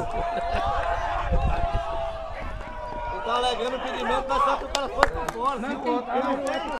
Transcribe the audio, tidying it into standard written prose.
Ele tá alegando o impedimento, mas só que o cara foi pra fora.